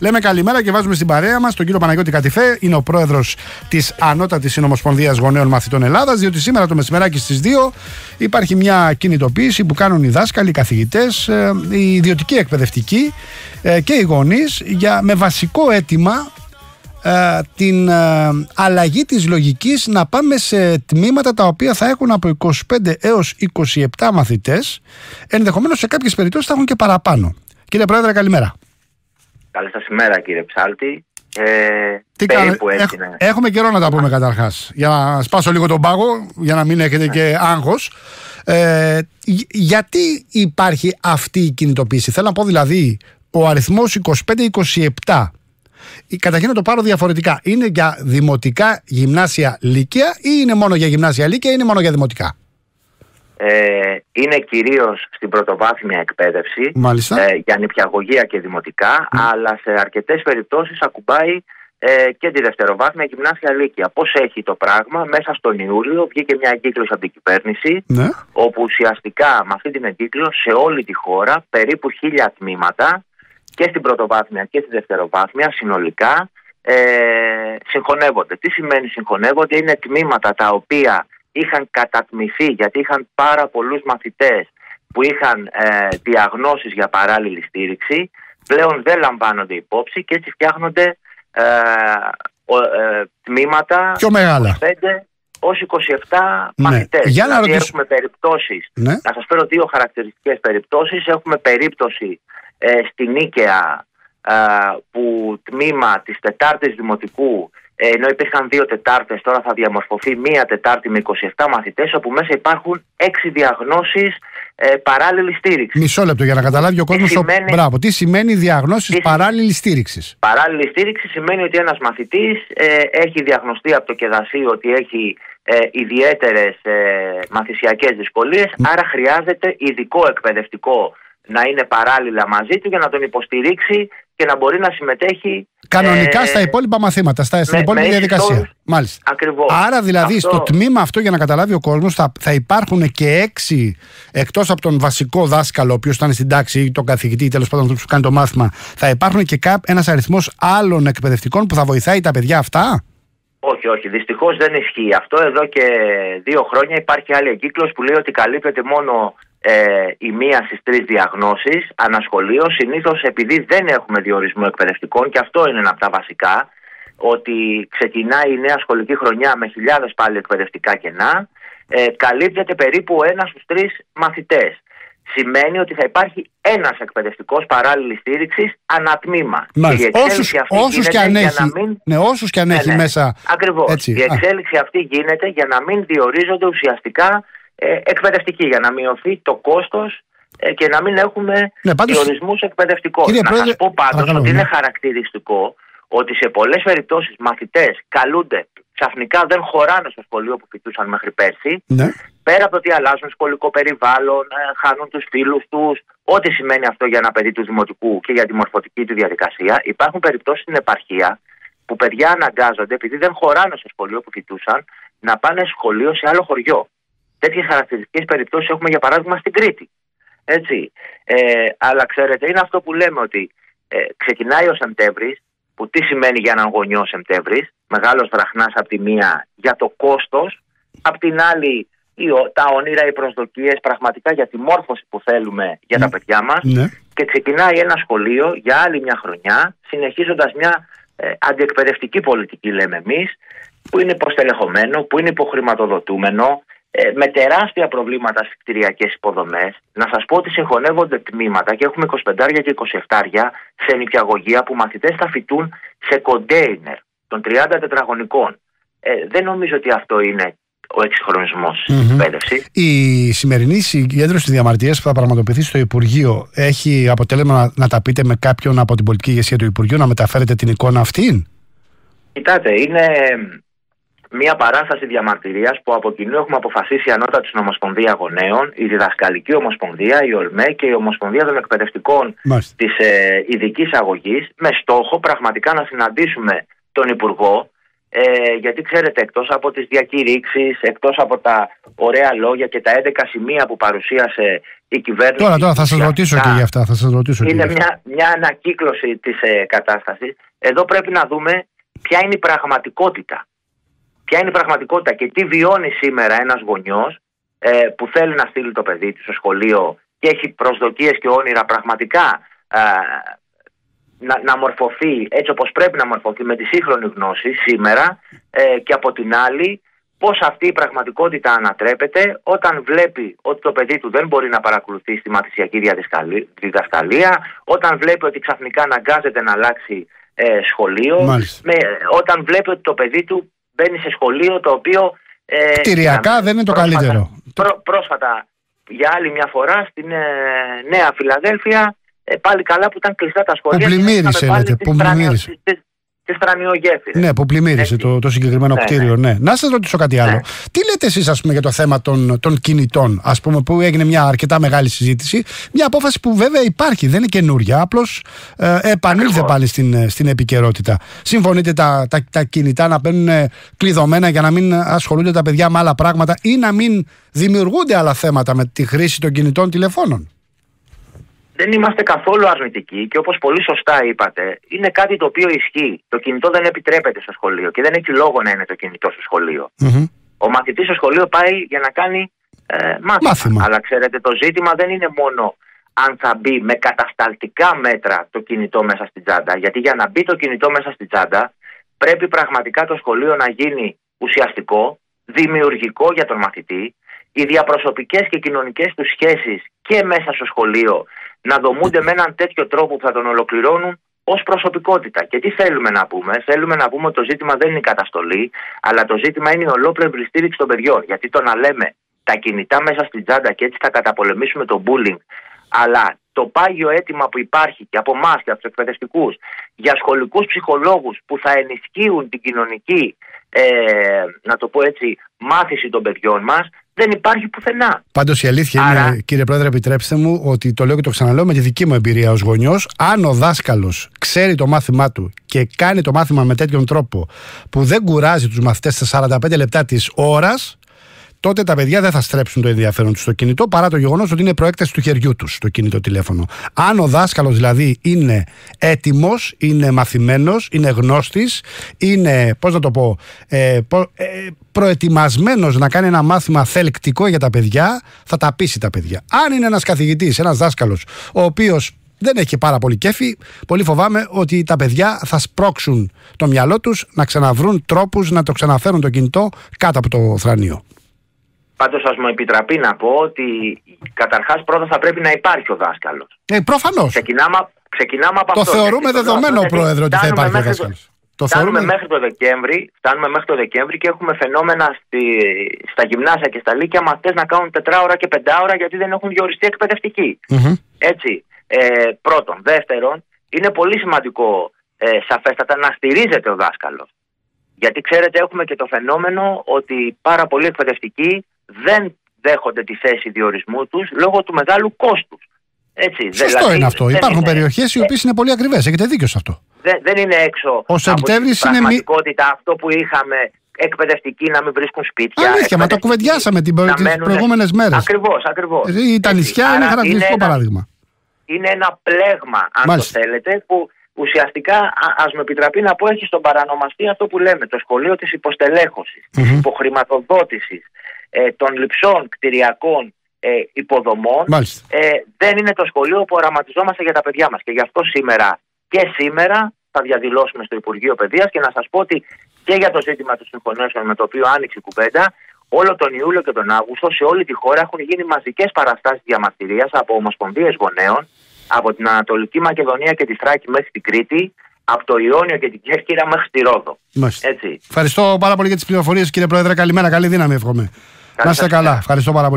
Λέμε καλημέρα και βάζουμε στην παρέα μας τον κύριο Παναγιώτη Κατιφέ. Είναι ο πρόεδρος της Ανώτατης Συνομοσπονδίας Γονέων Μαθητών Ελλάδας. Διότι σήμερα το μεσημεράκι στις 2 υπάρχει μια κινητοποίηση που κάνουν οι δάσκαλοι, οι καθηγητές, οι ιδιωτικοί εκπαιδευτικοί και οι γονείς με βασικό αίτημα την αλλαγή της λογικής να πάμε σε τμήματα τα οποία θα έχουν από 25 έως 27 μαθητές, ενδεχομένως σε κάποιες περιπτώσεις θα έχουν και παραπάνω. Κύριε Πρόεδρε, καλημέρα. Καλή σας ημέρα, κύριε Ψάλτη. Τι έχουμε καιρό να τα πούμε καταρχάς, για να σπάσω λίγο τον πάγο, για να μην έχετε και άγχος. Γιατί υπάρχει αυτή η κινητοποίηση? Θέλω να πω δηλαδή, ο αριθμός 25-27, καταρχήν να το πάρω διαφορετικά. Είναι για δημοτικά, γυμνάσια, λύκεια ή είναι μόνο για γυμνάσια, λύκεια ή είναι μόνο για δημοτικά? Είναι κυρίως στην πρωτοβάθμια εκπαίδευση, για νηπιαγωγεία και δημοτικά, αλλά σε αρκετές περιπτώσεις ακουμπάει και τη δευτεροβάθμια γυμνάσια, λύκεια. Πώς έχει το πράγμα? Μέσα στον Ιούλιο βγήκε μια εγκύκλωση από την κυβέρνηση, όπου ουσιαστικά με αυτή την εγκύκλωση σε όλη τη χώρα περίπου 1.000 τμήματα και στην πρωτοβάθμια και στη δευτεροβάθμια συνολικά συγχωνεύονται. Τι σημαίνει συγχωνεύονται? Είναι τμήματα τα οποία είχαν κατατμηθεί γιατί είχαν πάρα πολλούς μαθητές που είχαν διαγνώσεις για παράλληλη στήριξη, πλέον δεν λαμβάνονται υπόψη και έτσι φτιάχνονται τμήματα πιο μεγάλα, 5 ως 27 μαθητές. Για να δηλαδή έχουμε περιπτώσεις, να σας φέρω 2 χαρακτηριστικές περιπτώσεις. Έχουμε περίπτωση στη Νίκαια που τμήμα της Τετάρτης Δημοτικού, ενώ υπήρχαν 2 Τετάρτες, τώρα θα διαμορφωθεί 1 Τετάρτη με 27 μαθητές, όπου μέσα υπάρχουν 6 διαγνώσεις παράλληλης στήριξης. Μισό λεπτό για να καταλάβει ο κόσμος. Μπράβο, τι σημαίνει διαγνώσεις παράλληλης στήριξης? Παράλληλη στήριξη σημαίνει ότι ένας μαθητής έχει διαγνωστεί από το ΚΕΔΑΣΥ ότι έχει ιδιαίτερες μαθησιακές δυσκολίες, άρα χρειάζεται ειδικό εκπαιδευτικό να είναι παράλληλα μαζί του για να τον υποστηρίξει και να μπορεί να συμμετέχει κανονικά στα υπόλοιπα μαθήματα, στην υπόλοιπη διαδικασία. Μάλιστα. Ακριβώς. Άρα δηλαδή στο τμήμα αυτό, για να καταλάβει ο κόσμος, θα υπάρχουν και 6, εκτός από τον βασικό δάσκαλο, ο οποίος ήταν στην τάξη, ή τον καθηγητή, τέλος πάντων που κάνει το μάθημα, θα υπάρχουν και ένας αριθμός άλλων εκπαιδευτικών που θα βοηθάει τα παιδιά αυτά? Όχι, δυστυχώς δεν ισχύει αυτό. Εδώ και 2 χρόνια υπάρχει άλλη εγκύκλωση που λέει ότι καλύπτεται μόνο η 1 στις 3 διαγνώσεις ανασχολείο. Συνήθως επειδή δεν έχουμε διορισμό εκπαιδευτικών, και αυτό είναι ένα από τα βασικά, ότι ξεκινάει η νέα σχολική χρονιά με χιλιάδες πάλι εκπαιδευτικά κενά, καλύπτεται περίπου 1 στους 3 μαθητές. Σημαίνει ότι θα υπάρχει ένας εκπαιδευτικός παράλληλης στήριξης ανατμήμα. Όσους και αν έχει μέσα. Ακριβώς. Έτσι. Η εξέλιξη αυτή γίνεται για να μην διορίζονται ουσιαστικά εκπαιδευτικοί, για να μειωθεί το κόστος και να μην έχουμε διορισμούς εκπαιδευτικών. Να σας πω πάντως ότι είναι χαρακτηριστικό ότι σε πολλές περιπτώσεις μαθητές καλούνται, ξαφνικά δεν χωράνε στο σχολείο που φοιτούσαν μέχρι πέρσι, πέρα από το ότι αλλάζουν σχολικό περιβάλλον, χάνουν τους φίλους τους, ό,τι σημαίνει αυτό για ένα παιδί του δημοτικού και για τη μορφωτική του διαδικασία. Υπάρχουν περιπτώσεις στην επαρχία που παιδιά αναγκάζονται, επειδή δεν χωράνε στο σχολείο που φοιτούσαν, να πάνε σχολείο σε άλλο χωριό. Τέτοιες χαρακτηριστικές περιπτώσεις έχουμε για παράδειγμα στην Κρήτη. Έτσι. Αλλά ξέρετε, είναι αυτό που λέμε ότι ξεκινάει ο Σεπτέμβρης, που τι σημαίνει για έναν γονιό ο Σεπτέμβρης? Μεγάλος βραχνάς από τη μία για το κόστος, από την άλλη τα όνειρα, οι προσδοκίες πραγματικά για τη μόρφωση που θέλουμε για τα παιδιά μας, και ξεκινάει ένα σχολείο για άλλη μια χρονιά, συνεχίζοντας μια αντιεκπαιδευτική πολιτική, λέμε εμείς, που είναι υποστελεχωμένο, που είναι υποχρηματοδοτούμενο, με τεράστια προβλήματα στις κτηριακές υποδομές. Να σας πω ότι συγχωνεύονται τμήματα και έχουμε 25 και 27 σε νηπιαγωγεία που μαθητές θα φοιτούν σε κοντέινερ των 30 τετραγωνικών. Δεν νομίζω ότι αυτό είναι ο εξυγχρονισμός της εκπαίδευσης. Η σημερινή συγκέντρωση διαμαρτυρίας που θα πραγματοποιηθεί στο Υπουργείο έχει αποτέλεσμα να τα πείτε με κάποιον από την πολιτική ηγεσία του Υπουργείου, να μεταφέρετε την εικόνα αυτήν? Κοιτάτε, είναι μια παράσταση διαμαρτυρίας που από κοινού έχουμε αποφασίσει η Ανώτατη Συνομοσπονδία Γονέων, η Διδασκαλική Ομοσπονδία, η ΟΛΜΕ και η Ομοσπονδία των Εκπαιδευτικών της Ειδικής Αγωγής, με στόχο πραγματικά να συναντήσουμε τον Υπουργό γιατί ξέρετε, εκτός από τις διακηρύξεις, εκτός από τα ωραία λόγια και τα 11 σημεία που παρουσίασε η κυβέρνηση. Τώρα θα σας ρωτήσω και για αυτά. Είναι μια ανακύκλωση της κατάστασης. Εδώ πρέπει να δούμε ποια είναι η πραγματικότητα. Ποια είναι η πραγματικότητα και τι βιώνει σήμερα ένας γονιός που θέλει να στείλει το παιδί του στο σχολείο και έχει προσδοκίες και όνειρα πραγματικά να μορφωθεί έτσι όπως πρέπει να μορφωθεί με τη σύγχρονη γνώση σήμερα, και από την άλλη πώς αυτή η πραγματικότητα ανατρέπεται όταν βλέπει ότι το παιδί του δεν μπορεί να παρακολουθεί στη μαθησιακή διδασκαλία, όταν βλέπει ότι ξαφνικά αναγκάζεται να αλλάξει σχολείο, όταν βλέπει ότι το παιδί του μπαίνει σε σχολείο το οποίο κτηριακά δεν είναι το καλύτερο. Πρόσφατα για άλλη μια φορά στην Νέα Φιλαδέλφια, πάλι καλά που ήταν κλειστά τα σχολεία. Που πλημμύρισε, λέτε. Τη στρανιογέφυρα. Ναι, που πλημμύρισε το συγκεκριμένο κτίριο. Ναι. Να σας ρωτήσω κάτι άλλο. Τι λέτε εσείς, ας πούμε, για το θέμα των κινητών, ας πούμε, που έγινε μια αρκετά μεγάλη συζήτηση. Μια απόφαση που βέβαια υπάρχει, δεν είναι καινούρια. Απλώς επανήλθε πάλι στην επικαιρότητα. Συμφωνείτε τα κινητά να μπαίνουν κλειδωμένα για να μην ασχολούνται τα παιδιά με άλλα πράγματα ή να μην δημιουργούνται άλλα θέματα με τη χρήση των κινητών τηλεφώνων? Δεν είμαστε καθόλου αρνητικοί και όπως πολύ σωστά είπατε, είναι κάτι το οποίο ισχύει. Το κινητό δεν επιτρέπεται στο σχολείο και δεν έχει λόγο να είναι το κινητό στο σχολείο. Ο μαθητής στο σχολείο πάει για να κάνει μάθημα. Αλλά ξέρετε, το ζήτημα δεν είναι μόνο αν θα μπει με κατασταλτικά μέτρα το κινητό μέσα στην τσάντα. Γιατί για να μπει το κινητό μέσα στην τσάντα πρέπει πραγματικά το σχολείο να γίνει ουσιαστικό, δημιουργικό για τον μαθητή, οι διαπροσωπικές και κοινωνικές του σχέσεις και μέσα στο σχολείο να δομούνται με έναν τέτοιο τρόπο που θα τον ολοκληρώνουν ως προσωπικότητα. Και τι θέλουμε να πούμε? Θέλουμε να πούμε ότι το ζήτημα δεν είναι η καταστολή, αλλά το ζήτημα είναι η ολόπλευρη στήριξη των παιδιών. Γιατί το να λέμε τα κινητά μέσα στην τσάντα και έτσι θα καταπολεμήσουμε το bullying, αλλά το πάγιο αίτημα που υπάρχει και από εμάς και από τους εκπαιδευτικούς για σχολικούς ψυχολόγους που θα ενισχύουν την κοινωνική, να το πω έτσι, μάθηση των παιδιών μας, δεν υπάρχει πουθενά. Πάντως η αλήθεια είναι, κύριε Πρόεδρε, επιτρέψτε μου, ότι το λέω και το ξαναλέω με τη δική μου εμπειρία ως γονιός, αν ο δάσκαλος ξέρει το μάθημά του και κάνει το μάθημα με τέτοιον τρόπο που δεν κουράζει τους μαθητές στα 45 λεπτά της ώρας, τότε τα παιδιά δεν θα στρέψουν το ενδιαφέρον τους στο κινητό, παρά το γεγονός ότι είναι προέκταση του χεριού τους το κινητό τηλέφωνο. Αν ο δάσκαλος δηλαδή είναι έτοιμος, είναι μαθημένος, είναι γνώστης, είναι, πώς να το πω, προετοιμασμένος να κάνει ένα μάθημα θελκτικό για τα παιδιά, θα τα πείσει τα παιδιά. Αν είναι ένας καθηγητής, ένας δάσκαλος, ο οποίος δεν έχει πάρα πολύ κέφι, πολύ φοβάμαι ότι τα παιδιά θα σπρώξουν το μυαλό τους να ξαναβρούν τρόπους να το ξαναφέρουν το κινητό κάτω από το θρανείο. Πάντως, ας μου επιτραπεί να πω ότι καταρχάς πρώτα θα πρέπει να υπάρχει ο δάσκαλος. Προφανώς. Ξεκινάμε από το αυτό. Το θεωρούμε δεδομένο, Πρόεδρε, ότι θα υπάρχει ο δάσκαλος. Φτάνουμε μέχρι το Δεκέμβρη και έχουμε φαινόμενα στα γυμνάσια και στα λύκεια μαθητές να κάνουν 4 ώρα και 5 ώρα γιατί δεν έχουν διοριστεί εκπαιδευτικοί. Έτσι. Πρώτον. Δεύτερον, είναι πολύ σημαντικό σαφέστατα να στηρίζεται ο δάσκαλος. Γιατί ξέρετε, έχουμε και το φαινόμενο ότι πάρα πολλοί εκπαιδευτικοί δεν δέχονται τη θέση διορισμού τους λόγω του μεγάλου κόστους. Έτσι, σωστό δηλαδή, είναι αυτό. Υπάρχουν περιοχές οι οποίες είναι πολύ ακριβές. Έχετε δίκιο σε αυτό. Δεν είναι έξω από την πραγματικότητα αυτό που είχαμε, εκπαιδευτικοί να μην βρίσκουν σπίτια. Αλήθεια, μα το κουβεντιάσαμε τις προηγούμενες μέρες. Ακριβώς. Τα νησιά είναι χαρακτηριστικό παράδειγμα. Είναι ένα πλέγμα, αν το θέλετε, που ουσιαστικά, ας με επιτραπεί να πω, έχει στον παρανομαστή αυτό που λέμε, το σχολείο της υποστελέχωσης, της υποχρηματοδότησης των λειψών κτηριακών υποδομών. Δεν είναι το σχολείο που οραματιζόμαστε για τα παιδιά μας. Και γι' αυτό σήμερα θα διαδηλώσουμε στο Υπουργείο Παιδείας και να σας πω ότι και για το ζήτημα των συγχωνεύσεων με το οποίο άνοιξε η κουβέντα, όλο τον Ιούλιο και τον Αύγουστο σε όλη τη χώρα έχουν γίνει μαζικές παραστάσεις διαμαρτυρίας από ομοσπονδίες γονέων, από την Ανατολική Μακεδονία και τη Θράκη μέχρι την Κρήτη, από το Ιόνιο και την Κέρκυρα μέχρι τη Ρόδο. Έτσι. Ευχαριστώ πάρα πολύ για τις πληροφορίες, κύριε Πρόεδρε. Καλημέρα, καλή δύναμη εύχομαι. Να είστε καλά. Ευχαριστώ πάρα πολύ.